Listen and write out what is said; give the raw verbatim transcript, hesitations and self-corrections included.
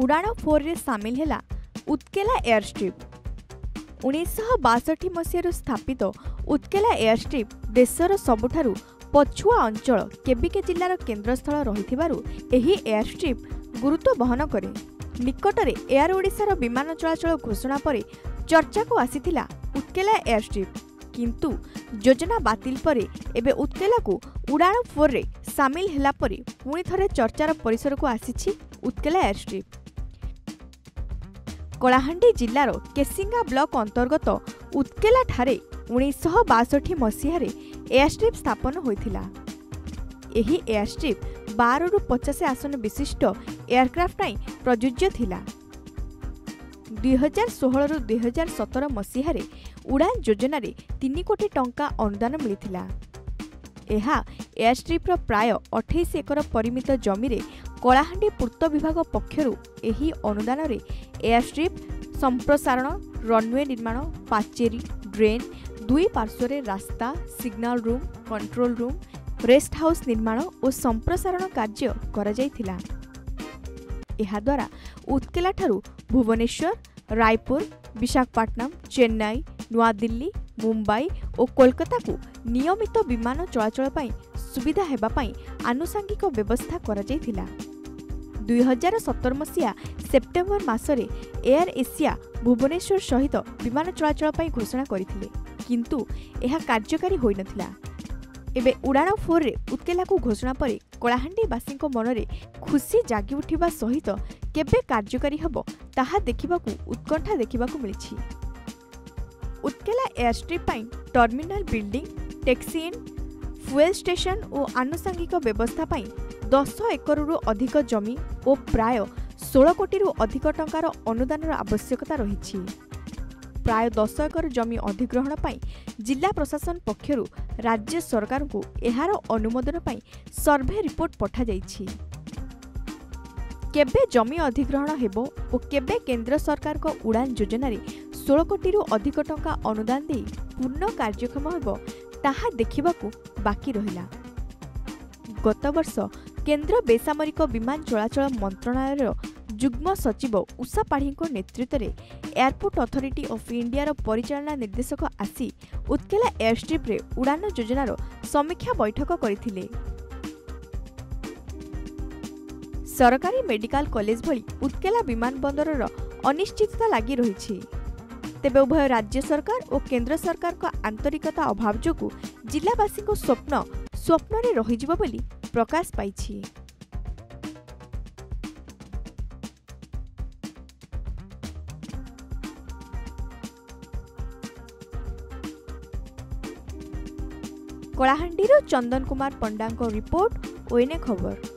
उड़ान फोर रे सामिल है उत्केला एयरस्ट्रिप। उन्नीस बासठ मसीह स्थापित उत्केला एयरस्ट्रिप देशर सबुठारु पछुआ अंचल केबिके जिलार केन्द्रस्थल रही एयरस्ट्रिप गुरुत्व बहन करे। निकटरे एयर ओडिशार विमान चलाचल घोषणा पर चर्चा को आसीथिला उत्केला एयरस्ट्रिप, किंतु योजना बातिल परे एबे उत्केला को उड़ान फोर रे सामिल हैला परे पुणी थरे चर्चार परिसर को आसीछि उत्केला एयरस्ट्रिप। कलाहांडी जिलार केसिंगा ब्लॉक अंतर्गत उत्केला ठारे उन्नीस बासठ मसीह एयरस्ट्रिप स्थापन होइथिला। एही एयरस्ट्रिप बारह रु पचास आसन विशिष्ट एयरक्राफ्ट ପାଇଁ प्रयोज्य थिला। दुई हजार सोलह रु दुई हजार सतर मसीह उड़ान योजना रे तीन कोटी टंका अनुदान मिलिथिला। एहा एयरस्ट्रिप रो प्राय अठाईस एकर परिमित जमी रे कलाहांडी पूर्त विभाग पक्षरु एही अनुदान रे एयरस्ट्रिप संप्रसारण, रनवे निर्माण, पाचेरी, ड्रेन, दुई पार्श्व रे रास्ता, signal room, control room, rest house निर्माण और संप्रसारण कार्य करा जायथिला। एहा द्वारा उत्केला ठारू भुवनेश्वर, रायपुर, विशाखापट्टनम, चेन्नई, नुआ दिल्ली, मुंबई और कोलकाता को नियमित विमान चलाचल पई सुविधा हेबा पई आनुषंगिक व्यवस्था करा जायथिला। दुई हजार सतर मसीहा सेप्टेम्बर मासरे एयर एशिया भुवनेश्वर सहित विमान चलाचल पई घोषणा करथिले, किंतु एहा कार्यकारी होई नथिला। एबे उड़ान फोर रे उत्केला को घोषणा पर कलाहांडी वासी मनरे खुशी जागी उठिबा सहित केबे कार्यकारी हबो ताहा देखिबाकू उत्कंठा देखिबाकू मिलिछि। उत्केला एयरस्ट्रिप पई terminal building, taxi in, fuel station और आनुषंगिक व्यवस्था पई दस एकर रु अधिक जमी और प्राय सोलह कोटी रु अधिक टंकार अनुदान आवश्यकता रही। प्राय दस एकर जमी अधिग्रहण पई जिला प्रशासन पक्षरु राज्य सरकार को एहार अनुमोदन पई सर्वे रिपोर्ट पठा जाइछि। केबे जमी अधिग्रहण हेबो और केबे केंद्र सरकार को उड़ान योजना रे सोलह कोटी रु अधिक टंका अनुदान दे पूर्ण कार्यक्षम हेबो ताहा देखिबाकू बाकी रहिला। गत वर्ष केंद्र बेसामरिक विमान चलाचल मंत्रणालय जुग्म सचिव उषा पाढ़ी नेतृत्व में एयरपोर्ट अथॉरिटी ऑफ इंडिया परिचालना निर्देशक आसी उत्केला एयरस्ट्रिप रे उड़ान योजनार समीक्षा बैठक करथिले। सरकारी मेडिकल कॉलेज भली उत्केला विमान बंदरर अनिश्चितता लगी रही। तेबे उभय राज्य सरकार और केंद्र सरकार का आंतरिकता अभाव जोगु जिलावासी को स्वप्न स्वप्न रे रहिजिबो बोली प्रकाश पाइछि। कलाहांडीर चंदन कुमार पंडा रिपोर्ट, ओएनए खबर।